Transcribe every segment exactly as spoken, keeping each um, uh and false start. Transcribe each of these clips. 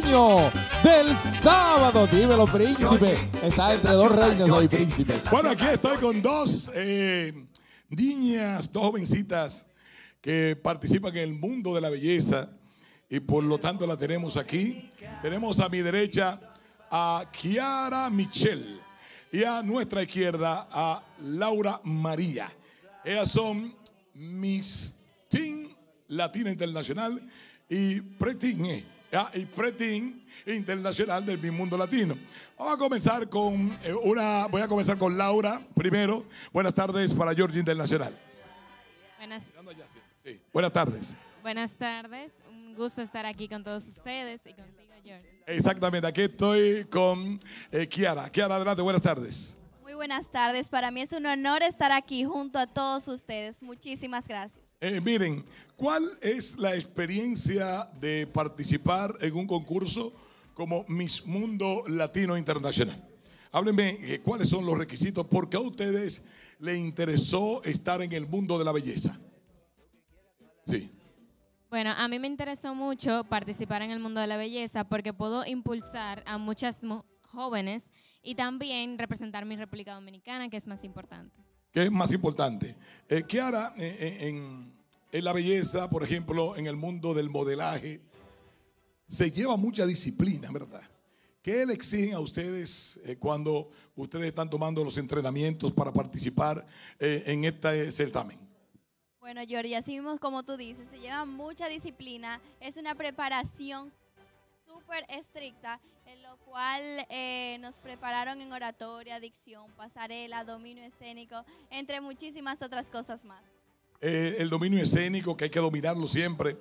premio del sábado. Dímelo, príncipe. Está entre dos reinos hoy, príncipe. Bueno, aquí estoy con dos eh, niñas, dos jovencitas que participan en el mundo de la belleza y por lo tanto la tenemos aquí. Tenemos a mi derecha a Kiara Michelle y a nuestra izquierda a Laura María. Ellas son Miss Teen Latina Internacional y Preteen, eh, ah, y Preteen Internacional del Miss Mundo Latino. Vamos a comenzar con eh, una, voy a comenzar con Laura primero. Buenas tardes para Georgia Internacional. Buenas, Sí, sí. Buenas tardes. buenas tardes, un gusto estar aquí con todos ustedes y contigo, George. Exactamente, aquí estoy con eh, Kiara. Kiara, adelante, buenas tardes. Muy buenas tardes, para mí es un honor estar aquí junto a todos ustedes. Muchísimas gracias. Eh, miren, ¿cuál es la experiencia de participar en un concurso como Miss Mundo Latino Internacional? Háblenme, eh, ¿cuáles son los requisitos? ¿Por qué a ustedes les interesó estar en el mundo de la belleza? Sí. Bueno, a mí me interesó mucho participar en el mundo de la belleza porque puedo impulsar a muchas mu- jóvenes y también representar mi República Dominicana, que es más importante. ¿Qué es más importante? Eh, Kiara, eh, eh, en, en la belleza, por ejemplo, en el mundo del modelaje, se lleva mucha disciplina, ¿verdad? ¿Qué le exigen a ustedes eh, cuando ustedes están tomando los entrenamientos para participar eh, en este certamen? Bueno, Georgie, así mismo como tú dices, se lleva mucha disciplina, es una preparación súper estricta, en lo cual eh, nos prepararon en oratoria, dicción, pasarela, dominio escénico, entre muchísimas otras cosas más. Eh, el dominio escénico, que hay que dominarlo siempre.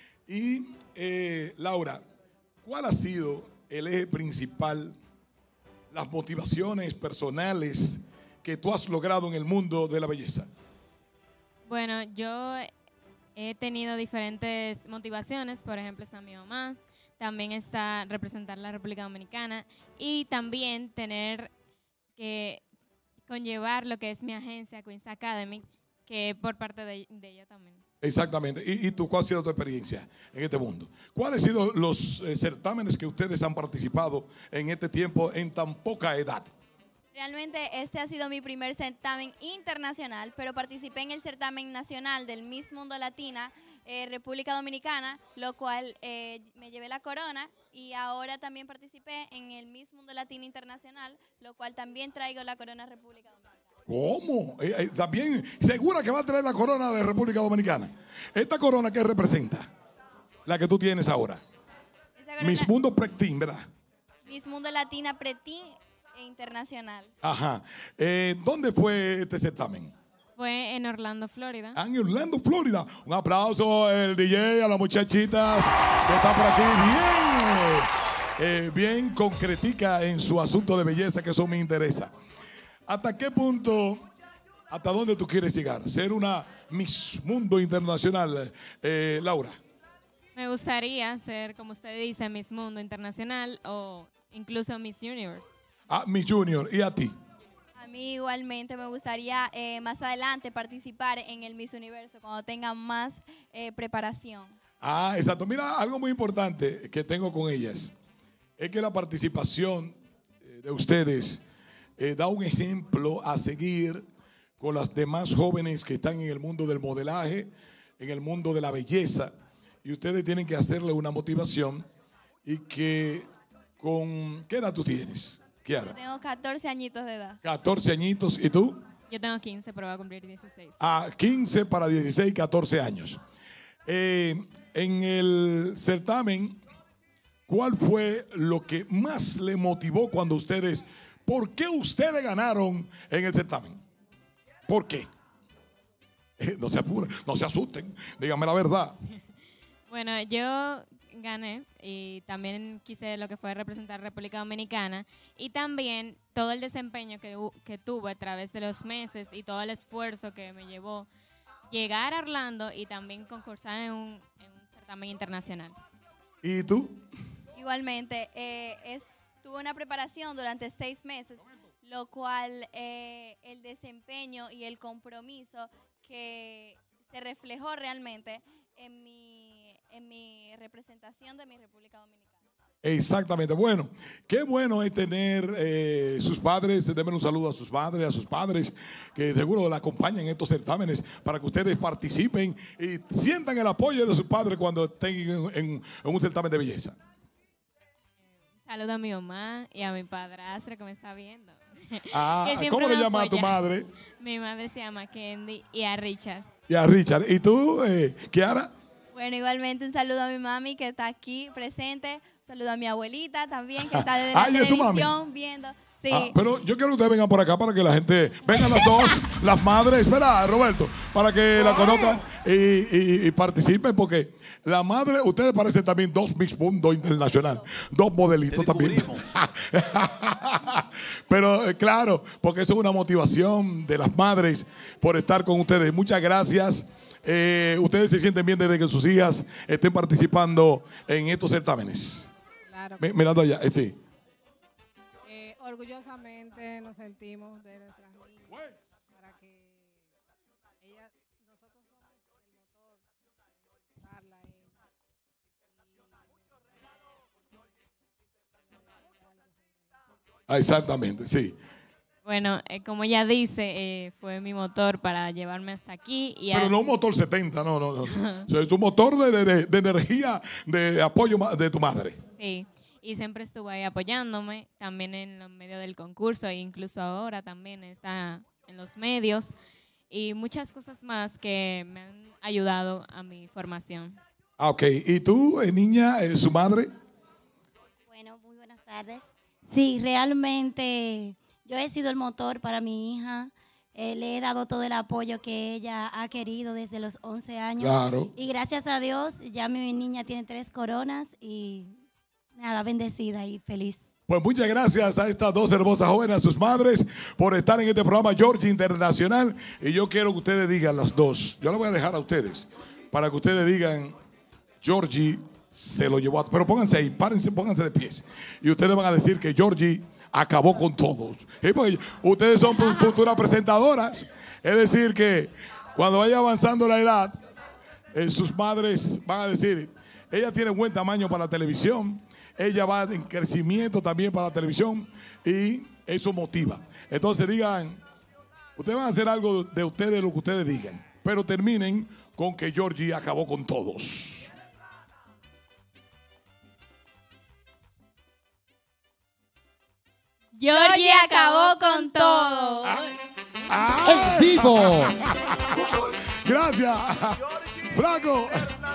Y eh, Laura, ¿cuál ha sido el eje principal, las motivaciones personales que tú has logrado en el mundo de la belleza? Bueno, yo he tenido diferentes motivaciones, por ejemplo está mi mamá, también está representar la República Dominicana y también tener que conllevar lo que es mi agencia, Queen's Academy, que por parte de, de ella también. Exactamente. ¿Y, y tú cuál ha sido tu experiencia en este mundo? ¿Cuáles han sido los eh, certámenes que ustedes han participado en este tiempo en tan poca edad? Realmente este ha sido mi primer certamen internacional, pero participé en el certamen nacional del Miss Mundo Latina eh, República Dominicana, lo cual eh, me llevé la corona, y ahora también participé en el Miss Mundo Latina Internacional, lo cual también traigo la corona República Dominicana. ¿Cómo? Eh, eh, también, ¿segura que va a traer la corona de República Dominicana? ¿Esta corona qué representa? La que tú tienes ahora. Esa corona, Miss Mundo Preteen, ¿verdad? Miss Mundo Latina Preteen e Internacional. Ajá. Eh, ¿Dónde fue este certamen? Fue en Orlando, Florida. Ah, en Orlando, Florida. Un aplauso al D J, a las muchachitas que están por aquí. Bien, eh, bien concretica en su asunto de belleza, que eso me interesa. ¿Hasta qué punto, hasta dónde tú quieres llegar? Ser una Miss Mundo Internacional, eh, Laura. Me gustaría ser, como usted dice, Miss Mundo Internacional o incluso Miss Universe. Ah, Miss Junior. ¿Y a ti? A mí igualmente me gustaría eh, más adelante participar en el Miss Universo cuando tenga más eh, preparación. Ah, exacto. Mira, algo muy importante que tengo con ellas es que la participación eh, de ustedes eh, da un ejemplo a seguir con las demás jóvenes que están en el mundo del modelaje, en el mundo de la belleza, y ustedes tienen que hacerle una motivación y que con... ¿Qué edad tú tienes, Kiara? Yo tengo catorce añitos de edad. catorce añitos. ¿Y tú? Yo tengo quince, pero voy a cumplir dieciséis. A quince para dieciséis, catorce años. Eh, en el certamen, ¿cuál fue lo que más le motivó cuando ustedes, por qué ustedes ganaron en el certamen? ¿Por qué? Eh, no se apuren, no se asusten, díganme la verdad. Bueno, yo gané y también quise lo que fue representar República Dominicana y también todo el desempeño que, hu- que tuve a través de los meses y todo el esfuerzo que me llevó llegar a Orlando y también concursar en un, en un certamen internacional. ¿Y tú? Igualmente, eh, es, tuve una preparación durante seis meses, lo cual eh, el desempeño y el compromiso que se reflejó realmente en mi, en mi representación de mi República Dominicana. Exactamente. Bueno, qué bueno es tener eh, sus padres. Denme un saludo a sus padres, a sus padres, que seguro la acompañan en estos certámenes para que ustedes participen y sientan el apoyo de sus padres cuando estén en, en- en un certamen de belleza. Saludo a mi mamá y a mi padrastro que me está viendo. Ah, Que siempre ¿cómo le me llamas a tu apoya. madre? Mi madre se llama Candy y a Richard. Y a Richard. ¿Y tú, eh, Kiara? Bueno, igualmente un saludo a mi mami que está aquí presente. Un saludo a mi abuelita también que está desde Ah, la ¿y es tu mami? televisión viendo. Sí. Ah, pero yo quiero que ustedes vengan por acá para que la gente, vengan las dos, las madres, espera, Roberto, para que la conozcan y, y- y participen, porque la madre, ustedes parecen también dos Miss Mundo Internacional, dos modelitos también. Pero eh, claro, porque eso es una motivación de las madres por estar con ustedes. Muchas gracias. Eh, ustedes se sienten bien desde que sus hijas estén participando en estos certámenes. Claro. Mi- Mirando allá, eh, sí. Eh, orgullosamente nos sentimos de nuestras niñas para que ellas, nosotros somos el motor para ayudarla a ella. Ah, exactamente, sí. Bueno, eh, como ella dice, eh, fue mi motor para llevarme hasta aquí. Y Pero a- no un motor setenta, no, no, no. O sea, es un motor de, de- de energía, de apoyo ma- de tu madre. Sí, y siempre estuvo ahí apoyándome, también en los medios del concurso e incluso ahora también está en los medios y muchas cosas más que me han ayudado a mi formación. Ah, ok. ¿Y tú, eh, niña, eh, su madre? Bueno, muy buenas tardes. Sí, realmente yo he sido el motor para mi hija. Eh, le he dado todo el apoyo que ella ha querido desde los once años. Claro. Y gracias a Dios, ya mi niña tiene tres coronas y nada, bendecida y feliz. Pues muchas gracias a estas dos hermosas jóvenes, a sus madres, por estar en este programa Georgie Internacional. Y yo quiero que ustedes digan las dos. Yo la voy a dejar a ustedes para que ustedes digan, Georgie se lo llevó a... Pero pónganse ahí, párense, pónganse de pies. Y ustedes van a decir que Georgie acabó con todos. Sí, porque ustedes son futuras presentadoras. Es decir, que cuando vaya avanzando la edad, eh, sus madres van a decir, ella tiene buen tamaño para la televisión, ella va en crecimiento también para la televisión y eso motiva. Entonces digan, ustedes van a hacer algo de ustedes, lo que ustedes digan, pero terminen con que Georgie acabó con todos. Georgie acabó con todo. ¡Ah! ¡En vivo! Gracias, Franco.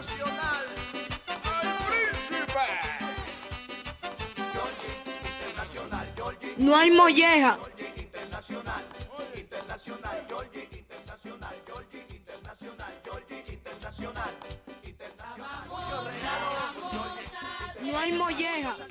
No hay molleja. No hay molleja.